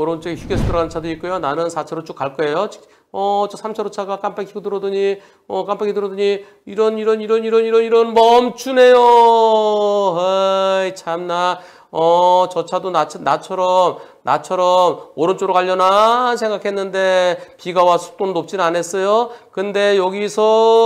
오른쪽에 휴게소 들어가는 차도 있고요. 나는 4차로 쭉 갈 거예요. 저 3차로 차가 깜빡이 켜고 들어오더니 깜빡이 들어오더니 이런 멈추네요. 아이 참나. 저 차도 나처럼 오른쪽으로 가려나 생각했는데 비가 와 속도는 높진 않았어요. 근데 여기서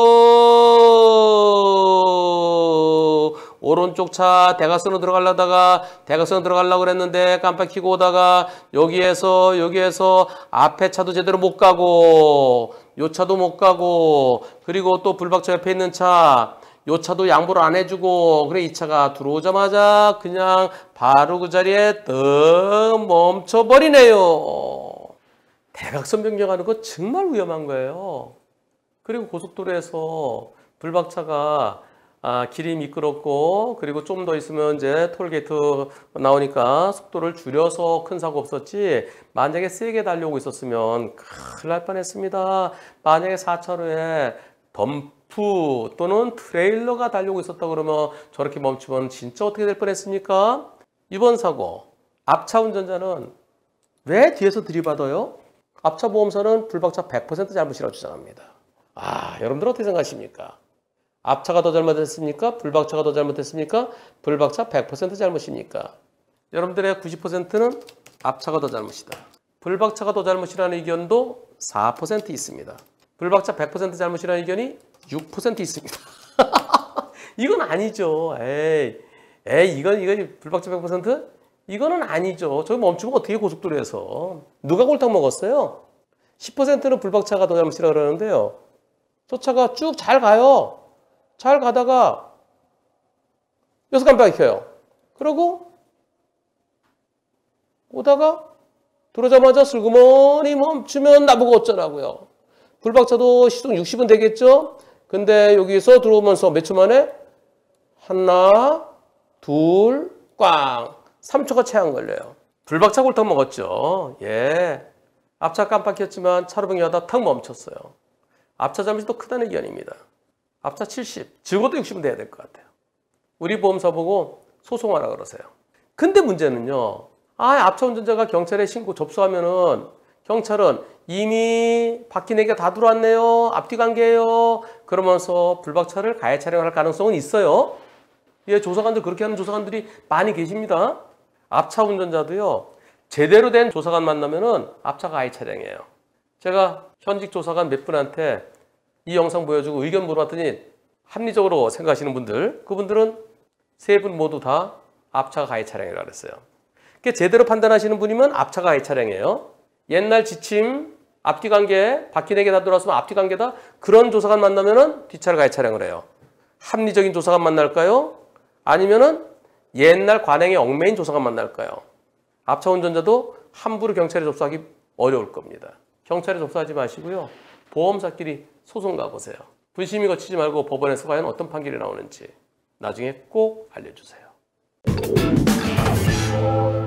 오른쪽 차 대각선으로 들어가려고 그랬는데 깜빡 켜고 오다가 여기에서 앞에 차도 제대로 못 가고 요 차도 못 가고 그리고 또 불박차 옆에 있는 차 요 차도 양보를 안 해주고 그래 이 차가 들어오자마자 그냥 바로 그 자리에 뜩 멈춰버리네요. 대각선 변경하는 거 정말 위험한 거예요. 그리고 고속도로에서 불박차가 길이 미끄럽고 그리고 좀 더 있으면 이제 톨게이트 나오니까 속도를 줄여서 큰 사고 없었지 만약에 세게 달려오고 있었으면 큰일 날 뻔했습니다. 만약에 4차로에 덤프 또는 트레일러가 달려오고 있었다 그러면 저렇게 멈추면 진짜 어떻게 될 뻔했습니까? 이번 사고 앞차 운전자는 왜 뒤에서 들이받아요? 앞차 보험사는 불박차 100% 잘못이라고 주장합니다. 여러분들 어떻게 생각하십니까? 앞차가 더 잘못했습니까? 불박차가 더 잘못했습니까? 불박차 100% 잘못입니까? 여러분들의 90%는 앞차가 더 잘못이다. 불박차가 더 잘못이라는 의견도 4% 있습니다. 불박차 100% 잘못이라는 의견이 6% 있습니다. 이건 아니죠. 이건 불박차 100%? 이거는 아니죠. 저기 멈추면 어떻게 고속도로에서. 누가 골탕 먹었어요? 10%는 불박차가 더 잘못이라고 그러는데요. 저 차가 쭉 잘 가요. 잘 가다가 여기서 깜빡이 켜요. 그러고 오다가 들어오자마자 슬그머니 멈추면 나보고 어쩌라고요. 불박차도 시속 60은 되겠죠? 근데 여기서 들어오면서 몇 초 만에 하나, 둘, 꽝. 3초가 채 안 걸려요. 불박차 골탕 먹었죠. 예. 앞차 깜빡 켰지만 차로 변경하다 탁 멈췄어요. 앞차 잘못이 더 크다는 의견입니다. 앞차 70, 적어도 60은 돼야 될 것 같아요. 우리 보험사 보고 소송하라 그러세요. 근데 문제는요. 앞차 운전자가 경찰에 접수하면은 경찰은 이미 바퀴 4개가 다 들어왔네요. 앞뒤 관계예요. 그러면서 불박차를 가해 촬영할 가능성은 있어요. 예, 조사관들 그렇게 하는 조사관들이 많이 계십니다. 앞차 운전자도요. 제대로 된 조사관 만나면은 앞차 가해 차량이에요. 제가 현직 조사관 몇 분한테 이 영상 보여주고 의견 물어봤더니 합리적으로 생각하시는 분들, 그분들은 3분 모두 다 앞차가 가해 차량이라고 그랬어요. 제대로 판단하시는 분이면 앞차가 가해 차량이에요. 옛날 지침, 앞뒤 관계, 바퀴 4개 다 들어왔으면 앞뒤 관계다. 그런 조사관 만나면은 뒷차를 가해 차량을 해요. 합리적인 조사관 만날까요? 아니면은 옛날 관행에 얽매인 조사관 만날까요? 앞차 운전자도 함부로 경찰에 접수하기 어려울 겁니다. 경찰에 접수하지 마시고요. 보험사끼리 소송 가보세요. 분심이 거치지 말고 법원에서 과연 어떤 판결이 나오는지 나중에 꼭 알려주세요.